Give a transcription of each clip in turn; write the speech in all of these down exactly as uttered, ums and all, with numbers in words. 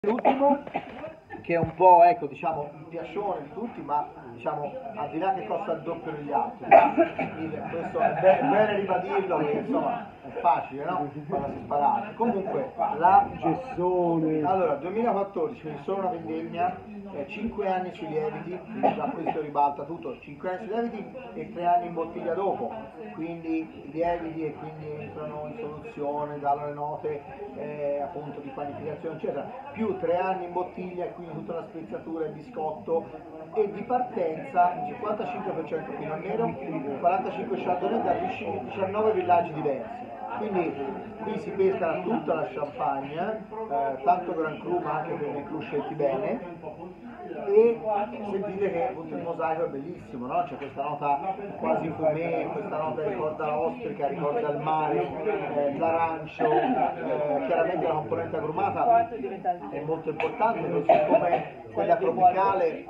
L'ultimo, che è un po', ecco, diciamo, un piacione di tutti, ma diciamo, al di là che costa il doppio degli altri, il, questo è be bene ribadirlo, perché insomma è facile, no? Quando si spara. Comunque, la gessone. Allora, duemilaquattordici, quindi solo una vendemmia, eh, cinque anni sui lieviti, quindi già questo ribalta tutto, cinque anni sui lieviti e tre anni in bottiglia dopo, quindi i lieviti e quindi entrano in soluzione, danno le note eh, appunto di panificazione eccetera, più tre anni in bottiglia e quindi tutta la spezzatura, il biscotto, e di partenza il cinquantacinque per cento Pinot Nero, quarantacinque Chardonnay da diciannove villaggi diversi. Quindi qui si pesca tutta la Champagne, eh, tanto Grand Cru ma anche per i Cru scelti bene, e sentite che appunto il mosaico è bellissimo, no? C'è questa nota quasi fumé, questa nota ricorda l'ostrica, ricorda il mare, eh, l'arancio, eh, chiaramente la componente agrumata è molto importante, così come quella tropicale.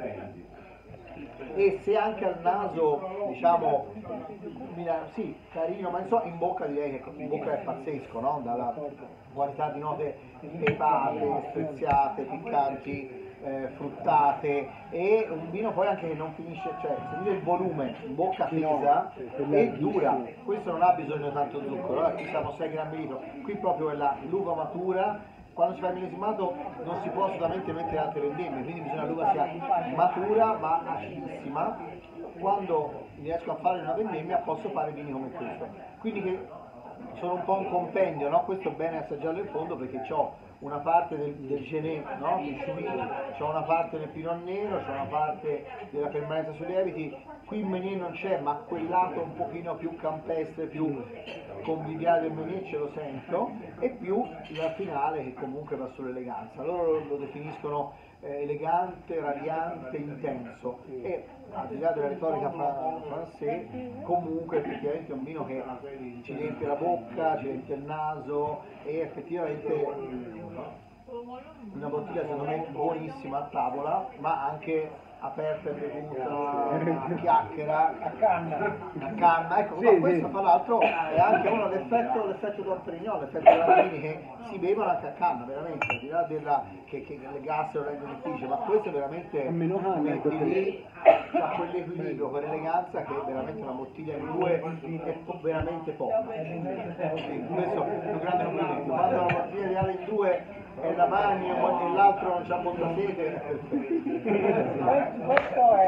E se anche al naso, diciamo, sì, carino, ma insomma in bocca direi che in bocca è pazzesco, no? Dalla quantità di note pepate, speziate, piccanti, eh, fruttate, e un vino poi anche che non finisce, cioè sentite il volume, in bocca pesa e dura, questo non ha bisogno di tanto zucchero, eh? Qui siamo sei grammi litro, qui proprio è l'uva matura. Quando si fa il millesimato non si può assolutamente mettere altre vendemmie, quindi bisogna che l'uva sia matura ma acidissima. Quando riesco a fare una vendemmia posso fare vini come questo. Quindi che sono un po' un compendio, no? Questo è bene assaggiarlo in fondo perché ho una parte del, del Genet, no? Del Chouy, ho una parte del Pinot Nero, ho una parte della permanenza sui lieviti. Qui il Meunier non c'è, ma quel lato un pochino più campestre, più conviviale del Meunier ce lo sento, e più la finale che comunque va sull'eleganza. Loro lo, lo definiscono eh, elegante, radiante, intenso, e al di là della retorica francese, comunque effettivamente è un vino che ci riempie la bocca, ci riempie il naso, e effettivamente una bottiglia secondo me buonissima a tavola, ma anche aperta e bevuta, a chiacchiera, a canna, a canna, ecco, sì, ma questo sì. Fra l'altro è anche uno l'effetto, l'effetto Don Perignon, l'effetto della vini che si bevono anche a canna, veramente, al di là della, che, che le gas lo rendono difficile, ma questo è veramente, meno canna, metti lì, c'ha quell'equilibrio, quell'eleganza che è veramente una bottiglia in due è po veramente poco. Quindi questo è un grande complimento, quando una bottiglia di Ale in due è da bagno e l'altro non c'ha molta sete, è perfetto. Questo è